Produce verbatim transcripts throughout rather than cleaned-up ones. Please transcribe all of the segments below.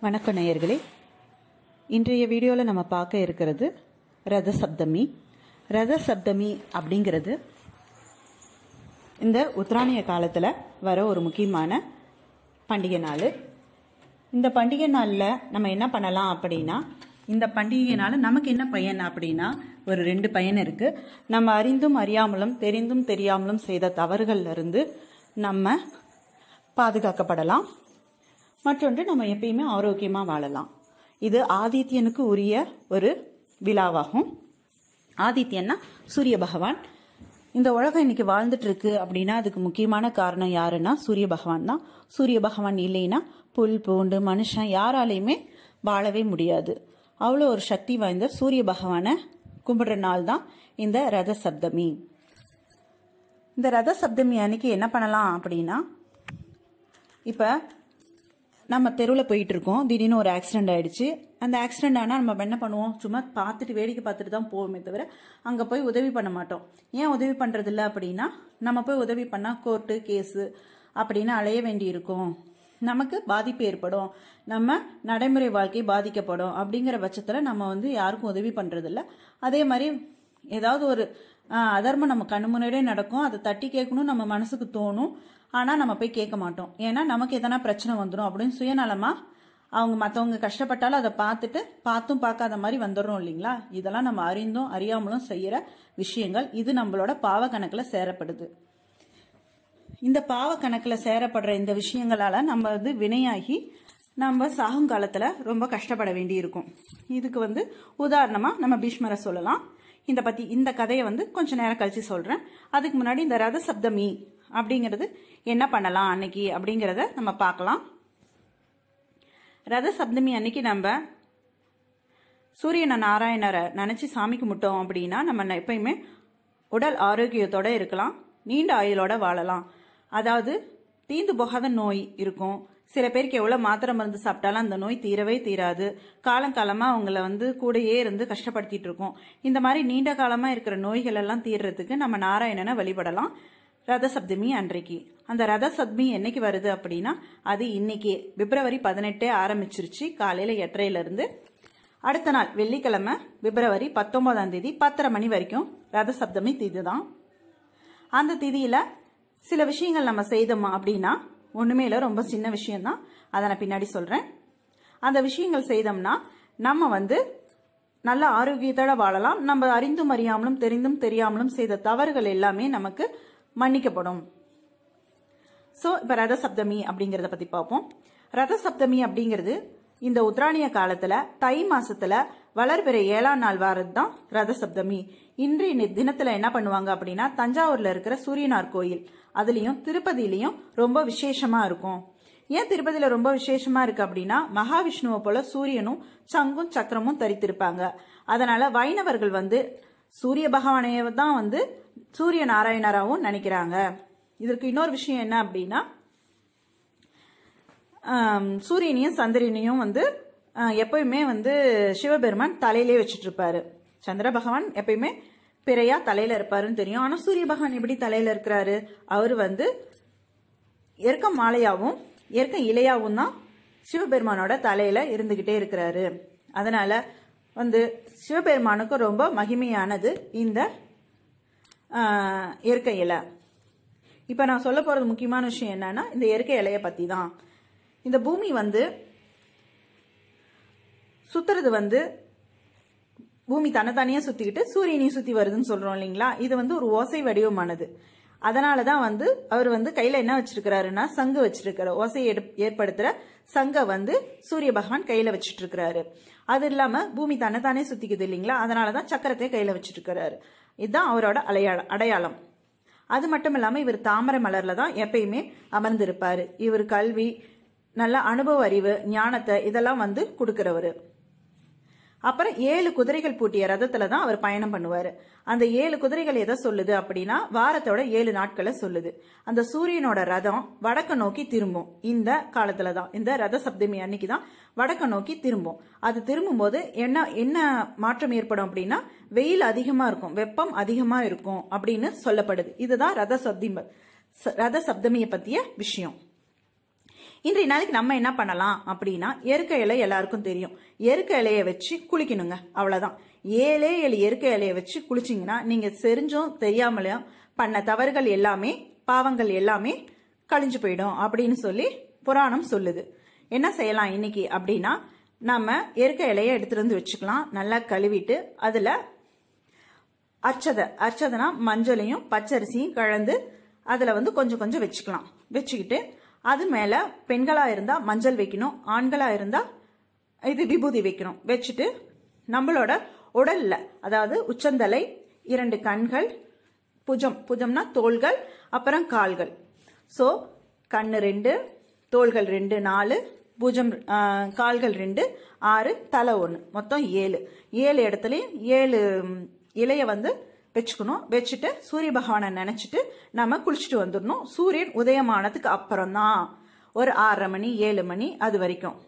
வணக்கம் நேயர்களே. இன்றைய வீடியோவில் நம்ம பார்க்க இருக்கிறது ரதசப்தமி. ரதசப்தமி அப்படிங்கிறது இந்த உத்தராயண காலத்தில் வர ஒரு முக்கியமான பண்டிகை நாள். இந்த பண்டிகை நாளில் நம்ம என்ன பண்ணலாம் அப்படின்னா, இந்த பண்டிகையினால் நமக்கு என்ன பயன் அப்படின்னா, ஒரு ரெண்டு பயன் இருக்குது. நம்ம அறிந்தும் அறியாமலும் தெரிந்தும் தெரியாமலும் செய்த தவறுகள்லேருந்து நம்ம பாதுகாக்கப்படலாம். மற்றொன்று, நம்ம எப்பயுமே ஆரோக்கியமாக வாழலாம். இது ஆதித்யனுக்கு உரிய ஒரு விழாவாகும். ஆதித்யன்னா சூரிய பகவான். இந்த உலகம் இன்னைக்கு வாழ்ந்துட்டு இருக்கு அப்படின்னா அதுக்கு முக்கியமான காரணம் யாருன்னா சூரிய பகவான் தான். சூரிய பகவான் இல்லைன்னா புல் பூண்டு மனுஷன் யாராலையுமே வாழவே முடியாது. அவ்வளோ ஒரு சக்தி வாய்ந்த சூரிய பகவானை கும்பிடுற நாள் தான் இந்த ரதசப்தமி. இந்த ரதசப்தமி அன்னைக்கு என்ன பண்ணலாம் அப்படின்னா, இப்போ நம்ம தெருவில் போயிட்டு இருக்கோம், திடீர்னு ஒரு ஆக்சிடென்ட் ஆயிடுச்சு. அந்த ஆக்சிடென்ட் ஆனால் நம்ம என்ன பண்ணுவோம், சும்மா பார்த்துட்டு வேடிக்கை பார்த்துட்டு தான் போவோமே தவிர அங்கே போய் உதவி பண்ண மாட்டோம். ஏன் உதவி பண்ணுறதில்ல அப்படின்னா, நம்ம போய் உதவி பண்ணால் கோர்ட்டு கேஸு அப்படின்னு அலைய வேண்டி இருக்கும், நமக்கு பாதிப்பு ஏற்படும், நம்ம நடைமுறை வாழ்க்கை பாதிக்கப்படும். அப்படிங்கிற பட்சத்தில் நம்ம வந்து யாருக்கும் உதவி பண்ணுறதில்ல. அதே மாதிரி ஏதாவது ஒரு அதர்மம் நம்ம கண்ணு முன்னாடியே நடக்கும், அதை தட்டி கேட்கணும் நம்ம மனசுக்கு தோணும். ஆனால் நம்ம போய் கேட்க மாட்டோம். ஏன்னா நமக்கு எதனா பிரச்சனை வந்துடும் அப்படின்னு சுயநலமாக அவங்க மற்றவங்க கஷ்டப்பட்டாலும் அதை பார்த்துட்டு பார்த்தும் பார்க்காத மாதிரி வந்துடுறோம் இல்லைங்களா. இதெல்லாம் நம்ம அறிந்தும் அறியாமலும் செய்கிற விஷயங்கள். இது நம்மளோட பாவ கணக்கில் சேரப்படுது. இந்த பாவ கணக்கில் சேரப்படுற இந்த விஷயங்களால் நம்ம வந்து வினையாகி நம்ம சாகுங்காலத்தில் ரொம்ப கஷ்டப்பட வேண்டி இருக்கும். இதுக்கு வந்து உதாரணமாக நம்ம பீஷ்மரை சொல்லலாம். இந்த பற்றி இந்த கதையை வந்து கொஞ்சம் நேரம் கழிச்சு சொல்கிறேன். அதுக்கு முன்னாடி இந்த ரதசப்தமி அப்படிங்கிறது என்ன பண்ணலாம் அன்னைக்கு அப்படிங்கிறத நம்ம பார்க்கலாம். ரதசப்தமி அன்னைக்கு நம்ம சூரியனை நாராயணரை நினச்சி சாமி கும்பிட்டோம் அப்படின்னா நம்ம எப்பயுமே உடல் ஆரோக்கியத்தோடு இருக்கலாம், நீண்ட ஆயுளோட வாழலாம். அதாவது தீந்து போகாத நோய் இருக்கும். சில பேருக்கு எவ்வளோ மாத்திரை மருந்து சாப்பிட்டாலும் அந்த நோய் தீரவே தீராது. காலங்காலமாக அவங்கள வந்து கூடையே இருந்து கஷ்டப்படுத்திட்டு இருக்கோம். இந்த மாதிரி நீண்ட காலமாக இருக்கிற நோய்கள் எல்லாம் தீர்றதுக்கு நம்ம நாராயணனை வழிபடலாம் ரதசப்தமி அன்றைக்கு. அந்த ரதசப்தமி என்னைக்கு வருது அப்படின்னா, அது இன்னைக்கு பிப்ரவரி பதினெட்டே ஆரம்பிச்சிருச்சு. காலையில் எட்டரையிலிருந்து அடுத்த நாள் வெள்ளிக்கிழமை பிப்ரவரி பத்தொன்பதாம் தேதி பத்தரை மணி வரைக்கும் ரதசப்தமி திதி தான். அந்த திதியில் சில விஷயங்கள் நம்ம செய்தோமா அப்படின்னா, ஒன்றுமே இல்லை, ரொம்ப சின்ன விஷயம்தான், அதை நான் பின்னாடி சொல்கிறேன். அந்த விஷயங்கள் செய்தோம்னா நம்ம வந்து நல்ல ஆரோக்கியத்தோட வாழலாம். நம்ம அறிந்தும் அறியாமலும் தெரிந்தும் தெரியாமலும் செய்த தவறுகள் எல்லாமே நமக்கு மன்னிக்கப்படும். ஸோ இப்போ ரதசப்தமி அப்படிங்கிறத பற்றி பார்ப்போம். ரதசப்தமி அப்படிங்கிறது இந்த உத்தராயண காலத்தில் தை மாசத்துல வளர்பிறை ஏழாம் நாள் வாரது தான் ரதசப்தமி. இன்றைய தினத்தில் என்ன பண்ணுவாங்க அப்படின்னா, தஞ்சாவூரில் இருக்கிற சூரியனார் கோயில், அதுலேயும் திருப்பதியிலையும் ரொம்ப விசேஷமா இருக்கும். ஏன் திருப்பதியில் ரொம்ப விசேஷமா இருக்கு அப்படின்னா, மகாவிஷ்ணுவை போல சூரியனும் சங்கும் சக்கரமும் தரித்திருப்பாங்க. அதனால வைணவர்கள் வந்து சூரிய பகவானையே தான் வந்து சூரிய நாராயணராகவும் நினைக்கிறாங்க. இதற்கு இன்னொரு விஷயம் என்ன அப்படின்னா, சூரியனையும் சந்திரனையும் வந்து எப்பயுமே வந்து சிவபெருமான் தலையிலே வச்சுட்டு இருப்பாரு. சந்திர பகவான் எப்பயுமே பிறையா தலையில இருப்பாருன்னு தெரியும். ஆனா சூரிய பகவான் எப்படி தலையில இருக்கிறாரு, அவரு வந்து எருக்க மாலையாவும் எருக்க இலையாவும் தான் சிவபெருமானோட தலையில இருந்துகிட்டே இருக்கிறாரு. அதனால வந்து சிவபெருமானுக்கு ரொம்ப மகிமையானது இந்த எருக்க இலை. இப்ப நான் சொல்ல போறது முக்கியமான விஷயம் என்னன்னா, இந்த எருக்க இலையை பத்தி தான். இந்த பூமி வந்து சுத்துறது வந்து பூமி தன்னைத்தானியா சுத்திக்கிட்டு சூரியனையும் சுத்தி வருதுன்னு சொல்றோம் இல்லைங்களா. இது வந்து ஒரு ஓசை வடிவமானது. அதனாலதான் வந்து அவர் வந்து கையில என்ன வச்சிருக்கிறாருன்னா சங்கு வச்சிருக்கிற ஓசை ஏற்படுத்துற சங்க வந்து சூரிய பகவான் கையில வச்சிட்டு இருக்கிறாரு. அது இல்லாம பூமி தன்னைத்தானே சுத்திக்குது இல்லைங்களா, அதனாலதான் சக்கரத்தை கையில வச்சிட்டு இருக்கிறாரு. இதுதான் அவரோட அடையாளம் அடையாளம் அது மட்டும் இல்லாம இவர் தாமரை மலர்ல தான் எப்பயுமே அமர்ந்திருப்பாரு. இவர் கல்வி, நல்ல அனுபவ அறிவு, ஞானத்தை இதெல்லாம் வந்து கொடுக்கிறவரு. அப்புறம் ஏழு குதிரைகள் பூட்டிய ரதத்துல தான் அவர் பயணம் பண்ணுவாரு. அந்த ஏழு குதிரைகள் எதை சொல்லுது அப்படின்னா, வாரத்தோட ஏழு நாட்களை சொல்லுது. அந்த சூரியனோட ரதம் வடக்க நோக்கி திரும்பும். இந்த காலத்துல தான், இந்த ரதசப்தமி அன்னைக்கு தான் வடக்க நோக்கி திரும்பும். அது திரும்பும் போது என்ன என்ன மாற்றம் ஏற்படும் அப்படின்னா, வெயில் அதிகமா இருக்கும், வெப்பம் அதிகமா இருக்கும் அப்படின்னு சொல்லப்படுது. இதுதான் ரதசப்தமி ரதசப்தமியை பத்திய விஷயம். இன்றைய நாளைக்கு நம்ம என்ன பண்ணலாம் அப்படின்னா, எருக்க இலை எல்லாருக்கும் தெரியும். எருக்க இலையை வச்சு குளிக்கணுங்க, அவ்வளவுதான். ஏழே ஏழு எருக்க இலையை வச்சு குளிச்சிங்கன்னா நீங்க தெரிஞ்சும் தெரியாமலையும் பண்ண தவறுகள் எல்லாமே, பாவங்கள் எல்லாமே கழிஞ்சு போயிடும் அப்படின்னு சொல்லி புராணம் சொல்லுது. என்ன செய்யலாம் இன்னைக்கு அப்படின்னா, நம்ம எருக்க இலையை எடுத்துட்டு வந்து வச்சுக்கலாம். நல்லா கழுவிட்டு அதுல அர்ச்சதை அர்ச்சதைனா மஞ்சளையும் பச்சரிசியும் கலந்து அதுல வந்து கொஞ்சம் கொஞ்சம் வச்சுக்கலாம். வச்சுக்கிட்டு அது மேல பெண்களா இருந்தா மஞ்சள் வைக்கணும், ஆண்களா இருந்தா இது விபூதி வைக்கணும். வச்சுட்டு நம்மளோட உடல்ல, அதாவது உச்சந்தலை, இரண்டு கண்கள், புஜம் புஜம்னா தோள்கள், அப்புறம் கால்கள். சோ கண்ணு ரெண்டு, தோள்கள் ரெண்டு, நாலு, பூஜம் கால்கள் ரெண்டு, ஆறு, தலை ஒன்று, மொத்தம் ஏழு. ஏழு இடத்துலயும் ஏழு இலைய வந்து வச்சுக்கணும். வச்சுட்டு சூரிய பகவானை நினைச்சிட்டு நம்ம குளிச்சுட்டு வந்துடணும். சூரியன் உதயமானதுக்கு அப்புறம் தான் ஒரு ஆறரை மணி ஏழு மணி அது வரைக்கும்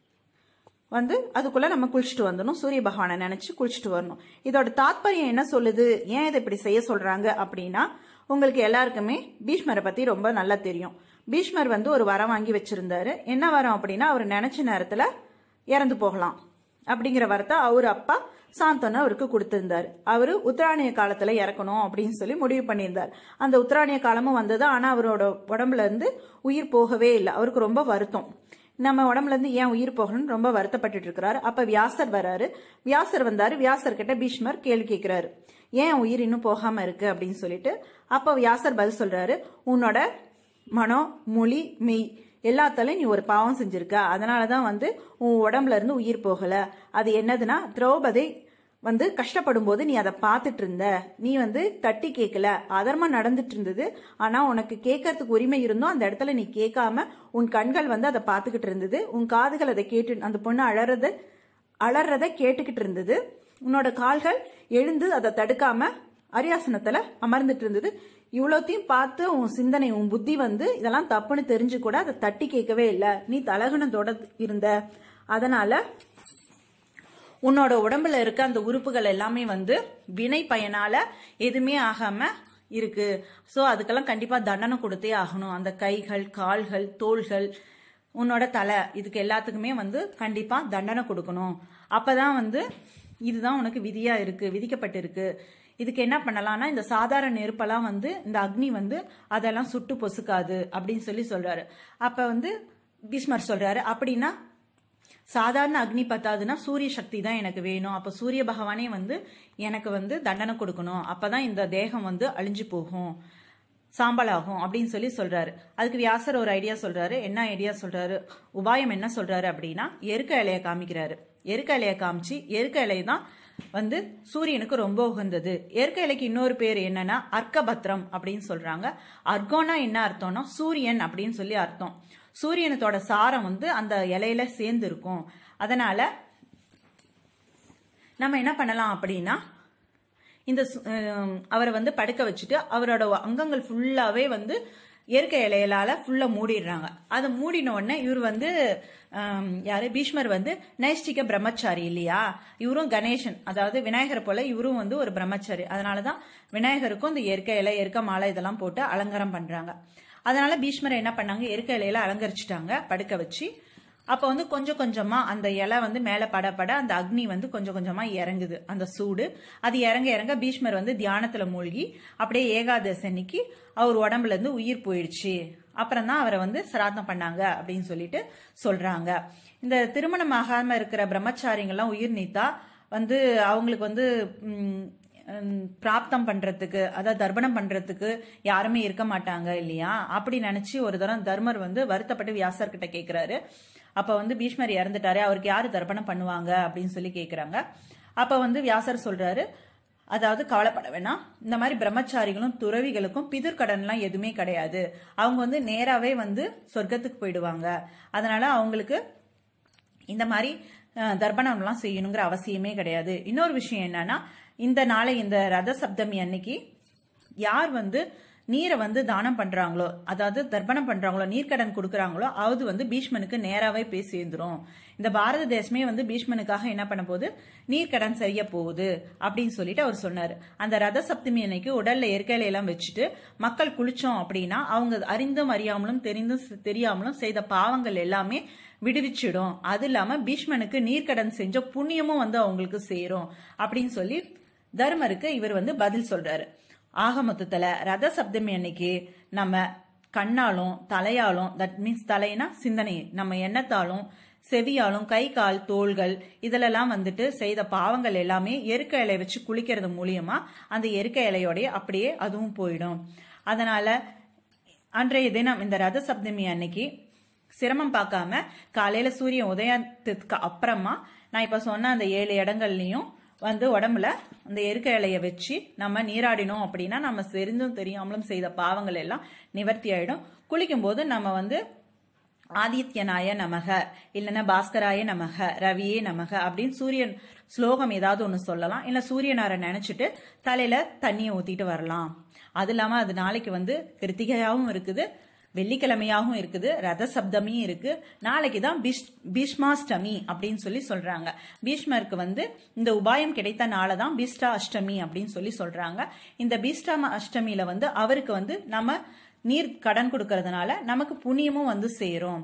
வந்து அதுக்குள்ள நம்ம குளிச்சுட்டு வந்துடணும். சூரிய பகவானை நினைச்சு குளிச்சுட்டு வரணும். இதோட தாத்பரியம் என்ன சொல்லுது, ஏன் இதை இப்படி செய்ய சொல்றாங்க அப்படின்னா, உங்களுக்கு எல்லாருக்குமே பீஷ்மரை பத்தி ரொம்ப நல்லா தெரியும். பீஷ்மர் வந்து ஒரு வரம் வாங்கி வச்சிருந்தாரு. என்ன வரம் அப்படின்னா, அவர் நினைச்ச நேரத்துல இறந்து போகலாம் அப்படிங்கிற வரத்தை அவரு அப்பா சாந்தனு அவருக்கு கொடுத்திருந்தாரு. அவரு உத்தராணிய காலத்துல இறக்கணும் அப்படின்னு சொல்லி முடிவு பண்ணியிருந்தார். அந்த உத்தராணிய காலமும் வந்தது. ஆனா அவரோட உடம்புல இருந்து உயிர் போகவே இல்லை. அவருக்கு ரொம்ப வருத்தம், நம்ம உடம்புல இருந்து ஏன் உயிர் போகணும்னு ரொம்ப வருத்தப்பட்டு இருக்கிறாரு. அப்ப வியாசர் வராரு. வியாசர் வந்தாரு. வியாசர் கிட்ட பீஷ்மர் கேள்வி கேட்கிறாரு, ஏன் உயிர் இன்னும் போகாம இருக்கு அப்படின்னு சொல்லிட்டு. அப்ப வியாசர் பதில் சொல்றாரு, உன்னோட மனோ மொழி மெய் எல்லாத்தாலையும் நீ ஒரு பாவம் செஞ்சிருக்க, அதனாலதான் வந்து உன் உடம்புல இருந்து உயிர் போகல. அது என்னதுன்னா, திரௌபதி வந்து கஷ்டப்படும் போது நீ அதை பார்த்துட்டு இருந்த, நீ வந்து தட்டி கேட்கல, அதர்மா நடந்துட்டு இருந்தது. ஆனா உனக்கு கேட்கறதுக்கு உரிமை இருந்தும் அந்த இடத்துல நீ கேட்காம உன் கண்கள் வந்து அதை பார்த்துக்கிட்டு இருந்தது, உன் காதுகள் அதை கேட்டு அந்த பொண்ணு அழறத அலறத கேட்டுக்கிட்டு இருந்தது, உன்னோட கால்கள் எழுந்து அதை தடுக்காம அரியாசனத்துல அமர்ந்துட்டு இருந்தது. இவ்வளோத்தையும் பார்த்து உன் சிந்தனை, உன் புத்தி வந்து இதெல்லாம் தப்புன்னு தெரிஞ்சு கூட அதை தட்டி கேட்கவே இல்லை. நீ தலகுணத்தோட இருந்த, அதனால உன்னோட உடம்புல இருக்க அந்த உறுப்புகள் எல்லாமே வந்து வினை பயனால எதுவுமே ஆகாம இருக்கு. சோ அதுக்கெல்லாம் கண்டிப்பா தண்டனை கொடுத்தே ஆகணும். அந்த கைகள், கால்கள், தோள்கள், உன்னோட தலை, இதுக்கு எல்லாத்துக்குமே வந்து கண்டிப்பா தண்டனை கொடுக்கணும். அப்பதான் வந்து இதுதான் உனக்கு விதியா இருக்கு, விதிக்கப்பட்டிருக்கு. இதுக்கு என்ன பண்ணலாம்னா, இந்த சாதாரண நெருப்பெல்லாம் வந்து இந்த அக்னி வந்து அதெல்லாம் சுட்டு பொசுக்காது அப்படின்னு சொல்லி சொல்றாரு. அப்ப வந்து பீஷ்மர் சொல்றாரு, அப்படின்னா சாதாரண அக்னி பத்தாதுன்னா சூரிய சக்தி தான் எனக்கு வேணும். அப்ப சூரிய பகவானே வந்து எனக்கு வந்து தண்டனை கொடுக்கணும், அப்பதான் இந்த தேகம் வந்து அழிஞ்சு போகும், சாம்பலாகும் அப்படின்னு சொல்லி சொல்றாரு. அதுக்கு வியாசர் ஒரு ஐடியா சொல்றாரு. என்ன ஐடியா சொல்றாரு, உபாயம் என்ன சொல்றாரு அப்படின்னா, எருக்க இலைய காமிக்கிறாரு. எருக்க இலைய காமிச்சு, எருக்க இலை தான் வந்து சூரியனுக்கு ரொம்ப உகந்தது. எருக்க இலைக்கு இன்னொரு பேர் என்னன்னா அர்க்கபத்ரம் அப்படின்னு சொல்றாங்க. அர்க்கோனா என்ன அர்த்தம்னா சூரியன் அப்படின்னு சொல்லி அர்த்தம். சூரியனத்தோட சாரம் வந்து அந்த இலையில சேர்ந்து இருக்கும். அதனால நம்ம என்ன பண்ணலாம் அப்படின்னா, இந்த அவரை வந்து படுக்க வச்சுட்டு அவரோட அங்கங்கள் ஃபுல்லாவே வந்து எருக்க இலையிலால ஃபுல்லா மூடிடுறாங்க. அதை மூடின உடனே இவர் வந்து யாரு, பீஷ்மர் வந்து நைஷ்டிக பிரம்மச்சாரி இல்லையா, இவரும் கணேசன், அதாவது விநாயகர் போல இவரும் வந்து ஒரு பிரம்மச்சாரி. அதனாலதான் விநாயகருக்கும் இந்த எருக்க இலை, எருக்க மாலை இதெல்லாம் போட்டு அலங்காரம் பண்றாங்க. அதனால பீஷ்மர் என்ன பண்ணாங்க, எருக்க இலையில அலங்கரிச்சுட்டாங்க படுக்க வச்சு. அப்ப வந்து கொஞ்சம் கொஞ்சமா அந்த இலை வந்து மேல பட பட அந்த அக்னி வந்து கொஞ்சம் கொஞ்சமா இறங்குது, அந்த சூடு. அது இறங்க இறங்க பீஷ்மர் வந்து தியானத்துல மூழ்கி அப்படியே ஏகாதசி அன்னைக்கு அவர் உடம்புல இருந்து உயிர் போயிடுச்சு. அப்புறம் தான் அவரை வந்து சிராதம் பண்ணாங்க அப்படின்னு சொல்லிட்டு சொல்றாங்க. இந்த திருமணம் ஆகாம இருக்கிற பிரம்மச்சாரிங்கெல்லாம் உயிர் நீத்தா வந்து அவங்களுக்கு வந்து பிராப்தம் பண்றதுக்கு, அதாவது தர்ப்பணம் பண்றதுக்கு யாருமே இருக்க மாட்டாங்க இல்லையா. அப்படி நினைச்சு ஒரு தரம் தர்மர் வந்து வருத்தப்பட்டு வியாசர் கிட்ட கேட்கிறாரு. அப்ப வந்து பீஷ்மர் இறந்துட்டாரு, அவருக்கு யாரு தர்ப்பணம் பண்ணுவாங்க அப்படின்னு சொல்லி கேக்குறாங்க. அப்ப வந்து வியாசர் சொல்றாரு, அதாவது கவலைப்பட வேணாம், இந்த மாதிரி பிரம்மச்சாரிகளும் துறவிகளுக்கும் பிதிர்கடன்லாம் எதுவுமே கிடையாது, அவங்க வந்து நேராவே வந்து சொர்க்கத்துக்கு போயிடுவாங்க. அதனால அவங்களுக்கு இந்த மாதிரி தர்ப்பணம்லாம் செய்யணுங்கிற அவசியமே கிடையாது. இன்னொரு விஷயம் என்னன்னா, இந்த நாளை இந்த ரத சப்தமி அன்னைக்கு யார் வந்து நீரை வந்து தானம் பண்றாங்களோ, அதாவது தர்ப்பணம் பண்றாங்களோ, நீர்க்கடன் கொடுக்கறாங்களோ, அது வந்து பீஷ்மனுக்கு நேராவே போய் சேர்ந்துரும். இந்த பாரத தேசமே வந்து பீஷ்மனுக்காக என்ன பண்ண போகுது, நீர்க்கடன் செய்ய போகுது அப்படின்னு சொல்லிட்டு அவர் சொன்னாரு. அந்த ரத சப்தமி அன்னைக்கு உடல்ல எல்லாம் வச்சுட்டு மக்கள் குளிச்சோம் அப்படின்னா அவங்க அறிந்தும் அறியாமலும் தெரிந்தும் தெரியாமலும் செய்த பாவங்கள் எல்லாமே விடுவிச்சிடும். அது இல்லாம பீஷ்மனுக்கு நீர்க்கடன் செஞ்ச புண்ணியமும் வந்து அவங்களுக்கு சேரும் அப்படின்னு சொல்லி தர்மருக்கு இவர் வந்து பதில் சொல்றாரு. ஆக மொத்தத்துல ரத சப்தமி அன்னைக்கு நம்ம கண்ணாலும் தலையாலும், தட் மீன்ஸ் தலைனா சிந்தனை, நம்ம எண்ணத்தாலும் செவியாலும் கை கால் தோள்கள் இதெல்லாம் வந்துட்டு செய்த பாவங்கள் எல்லாமே எருக்க இலை வச்சு குளிக்கிறது மூலியமா அந்த எருக்க இலையோடைய அப்படியே அதுவும் போயிடும். அதனால அன்றைய தினம் இந்த ரத சப்தமி அன்னைக்கு சிரமம் பார்க்காம காலையில சூரிய உதயத்துக்கு அப்புறமா நான் இப்ப சொன்ன அந்த ஏழு இடங்கள்லயும் வந்து உடம்புல அந்த எருக்க இலைய வச்சு நம்ம நீராடினோம் அப்படின்னா நம்ம தெரிந்தும் தெரியாமலும் செய்த பாவங்கள் எல்லாம் நிவர்த்தி ஆயிடும். குளிக்கும் போது நம்ம வந்து ஆதித்யனாய நமக, இல்லைன்னா பாஸ்கராய நமக, ரவியே நமக அப்படின்னு சூரியன் ஸ்லோகம் ஏதாவது ஒண்ணு சொல்லலாம். இல்ல சூரியனாரை நினைச்சிட்டு தலையில தண்ணியை ஊத்திட்டு வரலாம். அது இல்லாம அது நாளைக்கு வந்து கிருத்திகையாவும் இருக்குது, வெள்ளிக்கிழமையாகவும் இருக்குது, ரத சப்தமியும் இருக்கு. நாளைக்கு தான் பீஷ்மாஷ்டமி அப்படின்னு சொல்லி சொல்றாங்க. பீஷ்மருக்கு வந்து இந்த உபாயம் கிடைத்த நாளதான் பீஷ்டா அஷ்டமி அப்படின்னு சொல்லி சொல்றாங்க. இந்த பீஷ்டா அஷ்டமியில வந்து அவருக்கு வந்து நம்ம நீர் கடன் கொடுக்கறதுனால நமக்கு புண்ணியமும் வந்து சேரும்.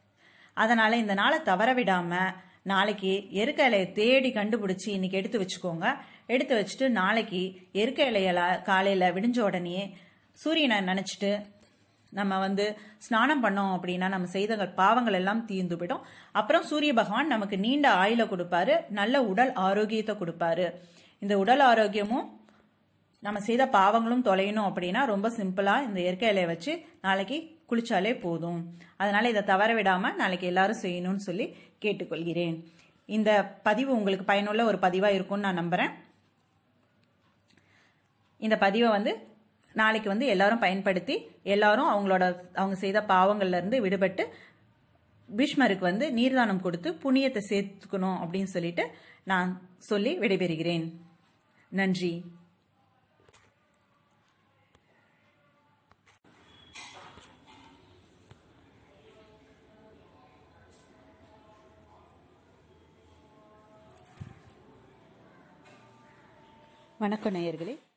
அதனால இந்த நாளை தவற விடாம நாளைக்கு எருக்க இலையை தேடி கண்டுபிடிச்சு இன்னைக்கு எடுத்து வச்சுக்கோங்க. எடுத்து வச்சுட்டு நாளைக்கு எருக்க இலையில காலையில விடிஞ்ச உடனே சூரியனை நினைச்சிட்டு நம்ம வந்து ஸ்நானம் பண்ணோம் அப்படின்னா நம்ம செய்த பாவங்கள் எல்லாம் தீர்ந்து விடும். அப்புறம் சூரிய பகவான் நமக்கு நீண்ட ஆயுள கொடுப்பாரு, நல்ல உடல் ஆரோக்கியத்தை கொடுப்பாரு. இந்த உடல் ஆரோக்கியமும் நம்ம செய்த பாவங்களும் தொலையணும் அப்படின்னா ரொம்ப சிம்பிளா இந்த எருக்க இலையை வச்சு நாளைக்கு குளிச்சாலே போதும். அதனால இதை தவற விடாம நாளைக்கு எல்லாரும் செய்யணும்னு சொல்லி கேட்டுக்கொள்கிறேன். இந்த பதிவு உங்களுக்கு பயனுள்ள ஒரு பதிவா இருக்கும்னு நான் நம்புறேன். இந்த பதிவை வந்து நாளைக்கு வந்து எல்லாரும் பயன்படுத்தி எல்லாரும் அவங்களோட அவங்க செய்த பாவங்கள்ல இருந்து விடுபட்டு பீஷ்மருக்கு வந்து நீர்தானம் கொடுத்து புண்ணியத்தை சேர்த்துக்கணும் அப்படின்னு சொல்லிட்டு நான் சொல்லி விடைபெறுகிறேன். நன்றி. வணக்கம் நேயர்களே.